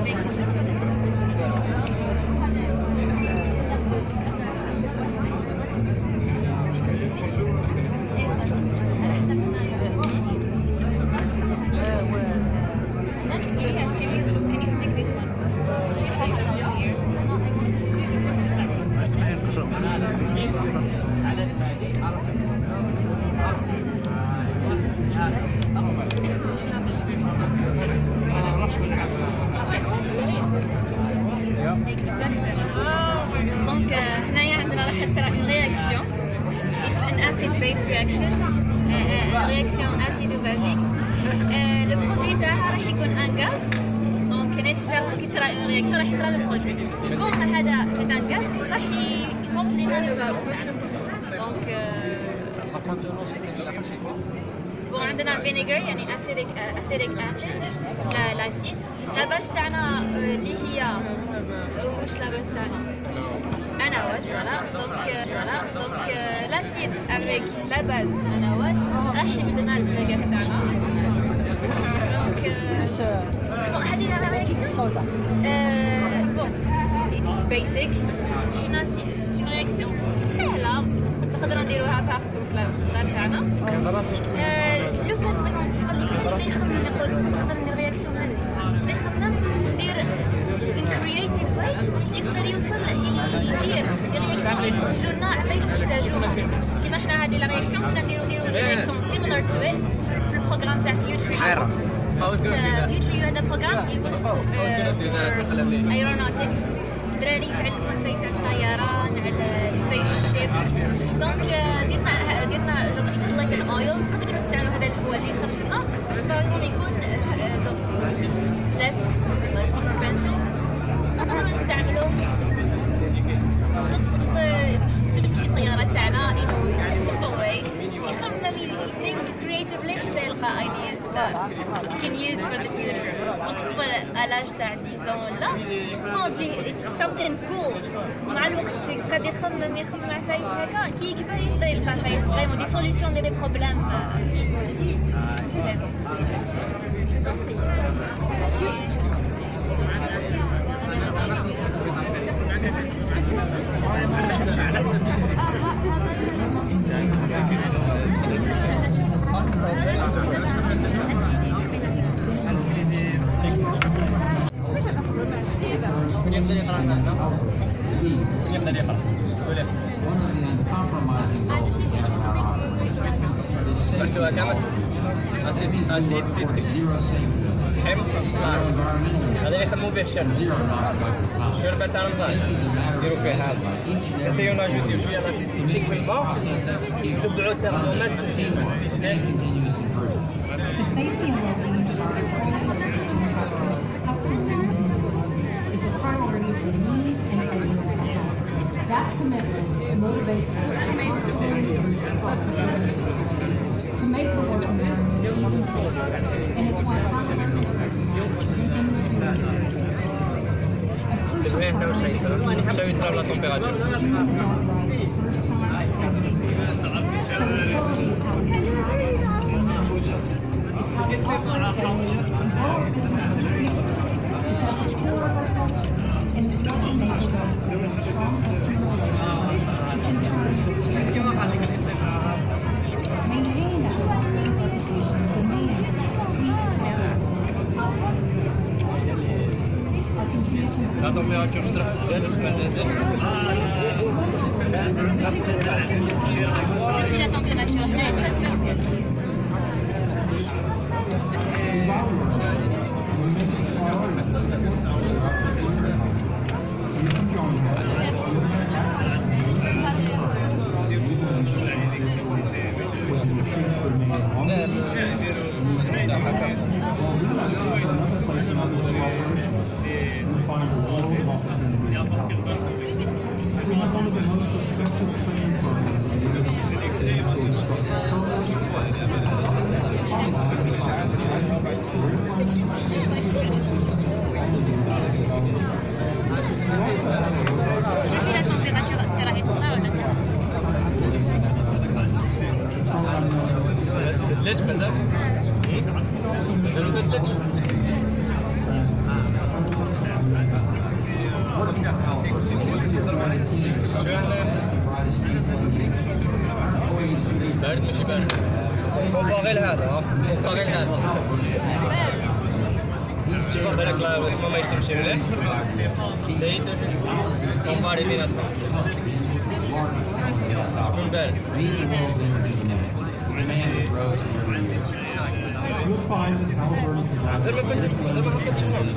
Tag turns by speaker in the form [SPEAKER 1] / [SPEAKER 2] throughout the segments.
[SPEAKER 1] Donc هنايا عندنا راح تصير une réaction. It's an acid-base reaction. Réaction acido-basique. Le produit تاعها راح يكون un gaz. Donc nécessairement كي تصير une réaction راح يصير le produit. Comme هذا c'est un gaz راح يgonfler le ballon تاعنا. Donc bon عندنا vinegar يعني acidic acid l'acide. La base تاعنا اللي هي واش la base تاعنا anawas voilà donc l'acide avec la base anawas راح يمدنا الغاز تاعنا. Donc bon هذه لا réaction bon it's basic c'est une réaction سهلة نقدروا نديروها بارتو في الدار تاعنا. لو كان نخلي يخمم نقولوا نقدر ندير رياكسيون هذه ندير ان كرييتيف واي يقدر يوصل يدير رياكسيون تجو لنا عفايس نحتاجوها كيما حنا هذه لا رياكسيون كنا نديرو رياكسيون سيميلار تو ات في البروغرام تاع فيوتشر. فيوتشر يو هذا بروغرام يوز ايرونوتكس دراري يتعلموا عفايس على الطيران على السبيس شيبس. دونك درنا اكس لايك ان اويل نقدروا نستعملوا هذا الهواء اللي يخرج لنا باش باغ يكون اتس ليس اكسبنسيف. نقدروا نستعملوه باش تمشي الطياره تاعنا انه سيمبل واي يخمم يثينك كرييتيفلي حتى يلقى ايدياز that he can use for the future. دونك طفل الاج تاع 10 ولا نو تجي اتس something cool. مع الوقت قاعد يخمم عفايس هكا كي يكبر يقدر يلقى عفايس فريمون دي سوليسيون دي بروبليم بريزون.
[SPEAKER 2] قلتوها كامل اسيد سيتريك حمض هذا اللي يخدموا به الشرب الشوربه تاع رمضان يديروا فيه هذا نسيو ناجوتيو شويه لاسيد سيتريك في الماء تبعوا الترمومتر في الماء.
[SPEAKER 3] That commitment motivates us to constantly improve processes and technologies to make the work environment even safer, and it's why Haliburton is recognized as an industry leader. A crucial part of this is doing the job right the first time. So as quality is how we attract and retain customers. It's how we operate daily and grow our business for the future. It's at the core of our culture. And it's what enables us to build strong customer relationships, which in turn strengthens our business. Maintaining that quality reputation demands that we stay also our continuous
[SPEAKER 2] La température sera زادت ما زادتش.
[SPEAKER 1] C'est la température
[SPEAKER 4] We have one of the most respected training programs in the industry.
[SPEAKER 2] بدلتش مازال؟ مازال ما بدلتش؟ بارد ماشي بارد كومباري لهذا كومباري لهذا شوف بالك لا اسمه ما يشتمش مليح زيت كومباري بيناتهم شكون بارد
[SPEAKER 4] You'll find that Halliburton's about
[SPEAKER 2] زعما كنت زعما كنت تشوف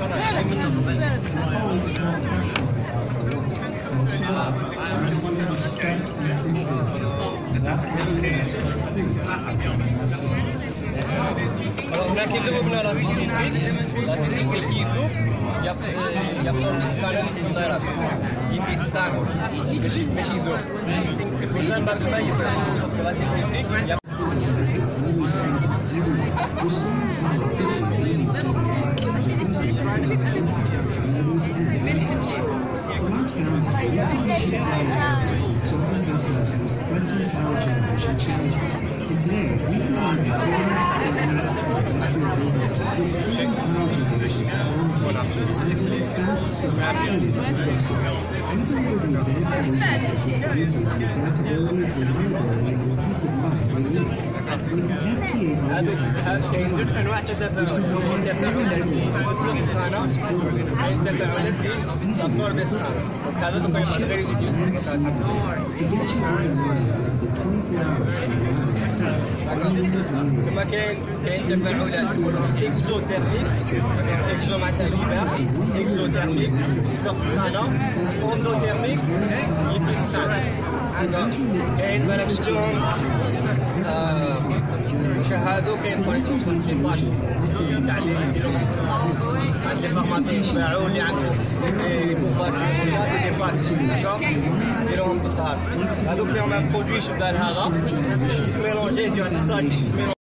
[SPEAKER 2] Alors, on a qui ذوبنا لا سيتيفيك كي يذوب يبصر بالسخانة اللي في الدايرات يدي السخانة ماشي يذوب البرزان بعد ما يفرق باسكو لا سيتيفيك هذا شيء زوج انواع تفاعل التفاعلات اللي تطلق السخانه التفاعلات اللي تصور بالسخانه هذا دوك غير يزيد كما كاين تفاعلات كلهم اكزوتيرميك اكزو معناتها الاباحي اكزوتيرميك تطلق السخانه اوندوتيرميك يدي السخانه كاين بالك شفتوهم هادو كاين باريسون تاع عند لي فارماسيين يباعوا اللي عندهم لي بوفات دي باك ديروهم بالدار هادوك فيهم ان برودوي شبه هذا يتميلونجي يجي عند الساشي